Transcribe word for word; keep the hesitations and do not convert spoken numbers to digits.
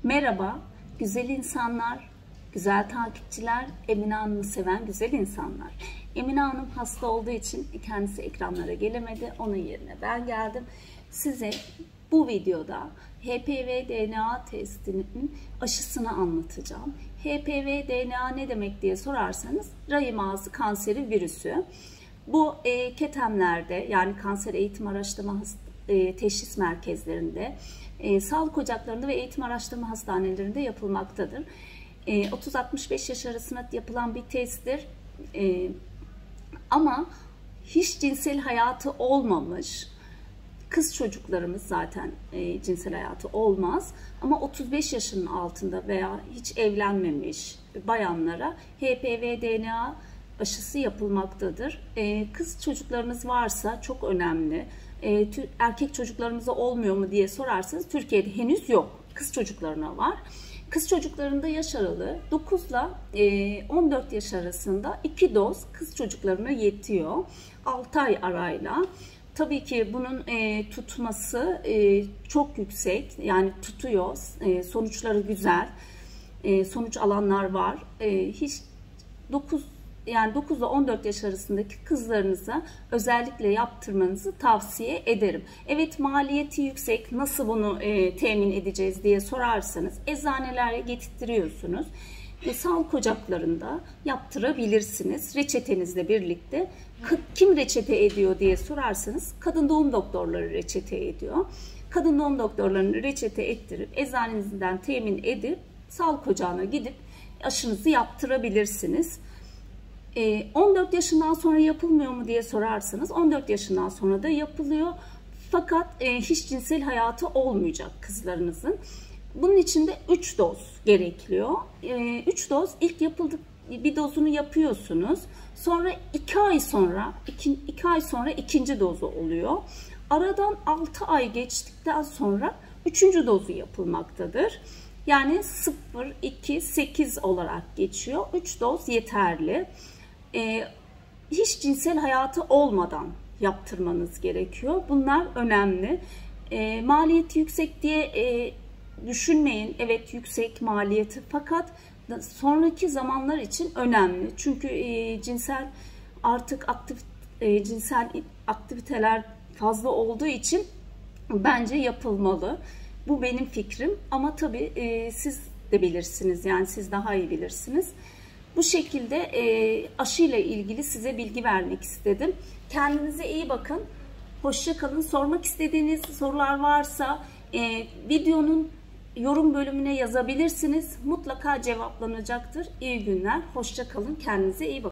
Merhaba, güzel insanlar, güzel takipçiler, Emine Hanım'ı seven güzel insanlar. Emine Hanım hasta olduğu için kendisi ekranlara gelemedi. Onun yerine ben geldim. Size bu videoda H P V D N A testinin aşısını anlatacağım. H P V D N A ne demek diye sorarsanız rahim ağzı kanseri virüsü. Bu e, ketemlerde, yani kanser eğitim araştırma e, teşhis merkezlerinde, e, sağlık ocaklarında ve eğitim araştırma hastanelerinde yapılmaktadır. E, otuz altmış beş yaş arasında yapılan bir testtir. E, ama hiç cinsel hayatı olmamış kız çocuklarımız zaten e, cinsel hayatı olmaz. Ama otuz beş yaşının altında veya hiç evlenmemiş bayanlara H P V D N A aşısı yapılmaktadır. E, kız çocuklarınız varsa çok önemli. E, erkek çocuklarımıza olmuyor mu diye sorarsanız Türkiye'de henüz yok. Kız çocuklarına var. Kız çocuklarında yaş aralığı dokuz ile on dört yaş arasında iki doz kız çocuklarına yetiyor. altı ay arayla. Tabii ki bunun e, tutması e, çok yüksek. Yani tutuyor. E, sonuçları güzel. E, sonuç alanlar var. E, hiç dokuz yani dokuz ile on dört yaş arasındaki kızlarınıza özellikle yaptırmanızı tavsiye ederim. Evet, maliyeti yüksek. Nasıl bunu e, temin edeceğiz diye sorarsanız eczanelere getirtiyorsunuz. E, sağlık ocaklarında yaptırabilirsiniz. Reçetenizle birlikte. Kim reçete ediyor diye sorarsanız kadın doğum doktorları reçete ediyor. Kadın doğum doktorlarını reçete ettirip eczanenizden temin edip sağlık ocağına gidip aşınızı yaptırabilirsiniz. on dört yaşından sonra yapılmıyor mu diye sorarsanız on dört yaşından sonra da yapılıyor. Fakat hiç cinsel hayatı olmayacak kızlarınızın. Bunun için de üç doz gerekiyor. üç doz ilk yapıldık bir dozunu yapıyorsunuz. Sonra iki ay sonra iki ay sonra ikinci dozu oluyor. Aradan altı ay geçtikten sonra üçüncü dozu yapılmaktadır. Yani sıfır, iki, sekiz olarak geçiyor. üç doz yeterli. Ee, hiç cinsel hayatı olmadan yaptırmanız gerekiyor. Bunlar önemli. Ee, maliyeti yüksek diye e, düşünmeyin. Evet, yüksek maliyeti, fakat sonraki zamanlar için önemli. Çünkü e, cinsel artık aktif e, cinsel aktiviteler fazla olduğu için bence yapılmalı. Bu benim fikrim, ama tabii e, siz de bilirsiniz, yani siz daha iyi bilirsiniz. Bu şekilde e, aşıyla ilgili size bilgi vermek istedim. Kendinize iyi bakın. Hoşça kalın. Sormak istediğiniz sorular varsa e, videonun yorum bölümüne yazabilirsiniz. Mutlaka cevaplanacaktır. İyi günler. Hoşça kalın. Kendinize iyi bakın.